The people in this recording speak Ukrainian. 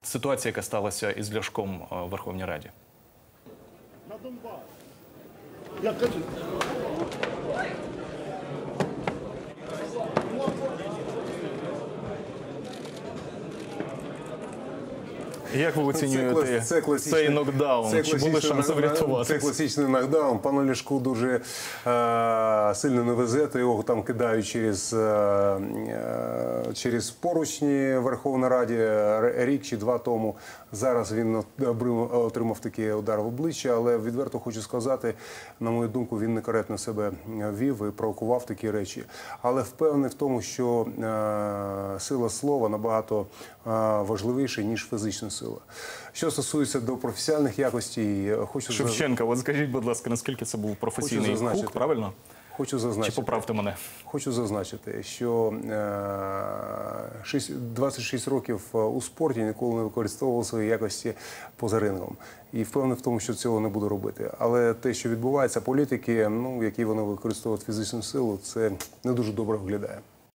Ситуація, яка сталася із Ляшком в Верховній Раді. На Донбас. Я кажу. Як ви оцінюєте цей нокдаун? Чи були шанси врятуватися? Це класичний нокдаун. Пану Ляшку дуже сильно не везе, то його там кидають через поручні в Верховній Раді рік чи два тому. Зараз він отримав такий удар в обличчя, але відверто хочу сказати, на мою думку, він некоректно себе вів і провокував такі речі. Але впевнений в тому, що сила слова набагато важливіша, ніж фізична сила. Що стосується до професіональних якостей, хочу... Шевченка, от скажіть, будь ласка, наскільки це був професійний хук, правильно? Хочу зазначити. Чи поправте мене? Хочу зазначити, що 26 років у спорті ніколи не використовував свої якості поза рингом. І впевнений в тому, що цього не буду робити. Але те, що відбувається, політики, які вони використовують фізичну силу, це не дуже добре виглядає.